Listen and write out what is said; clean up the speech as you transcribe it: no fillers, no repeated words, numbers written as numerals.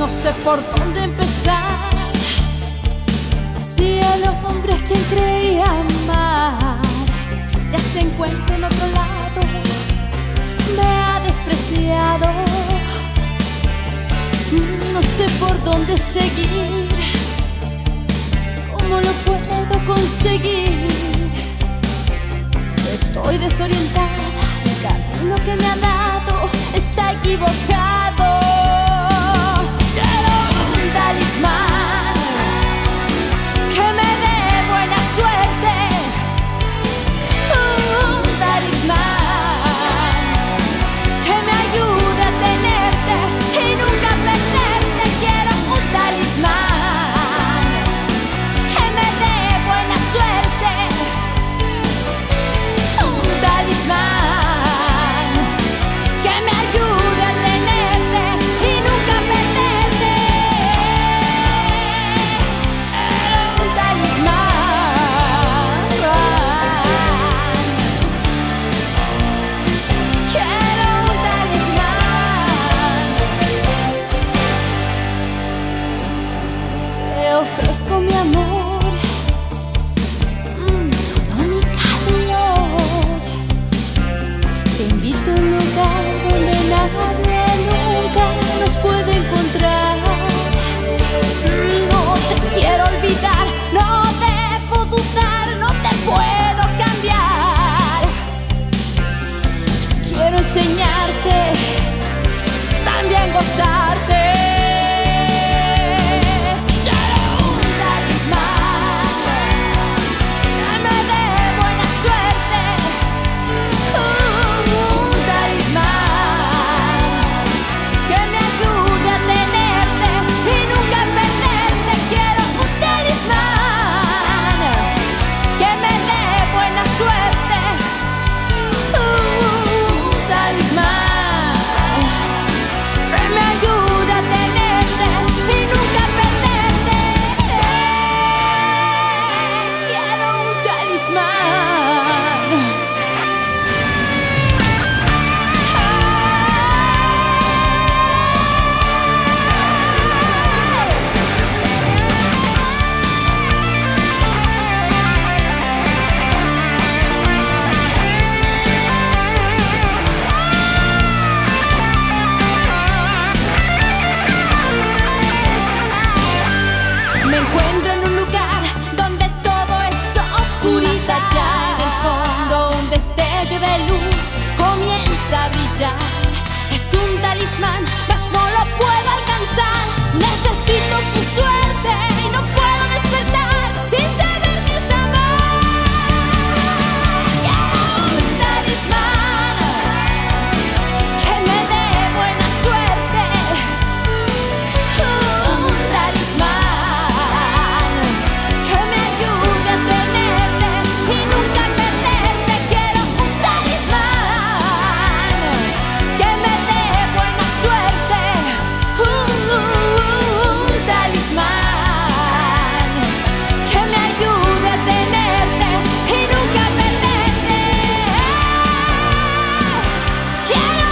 no sé por dónde empezar. Si el hombre a quien creía amar ya se encuentra en otro lado, me ha despreciado. No sé por dónde seguir, cómo lo puedo conseguir. Estoy desorientada, el camino que me ha dado está equivocado. Quiero un talismán que me dé buena suerte, un talismán que me ayude a tenerte y nunca perderte. Quiero un talismán que me dé buena suerte, un talismán que me ayude a tenerte y nunca perderte. Un talismán. Quiero un talismán. Te ofrezco mi amor, todo mi calor. Te invito a un lugar donde nadie nunca nos puede encontrar. No te quiero olvidar, no debo dudar, no te puedo cambiar. Quiero enseñarte, también gozarte. Quiero un talismán que me dé buena suerte, un talismán que me ayude a tenerte y nunca perderte. Quiero un talismán que me dé buena suerte, un talismán que me ayude a tenerte y nunca perderte. Quiero un talismán. Me encuentro en un lugar donde todo es oscuridad. Allá en el fondo un destello de luz comienza a brillar. Es un talismán, mas no lo puedo alcanzar. Necesito su suerte y no puedo despertar sin saber que es amor. Quiero un talismán que me dé buena suerte, un talismán que me ayude a tenerte y nunca perderte. Quiero un talismán que me dé buena suerte, un talismán que me ayude a tenerte y nunca perderte. Quiero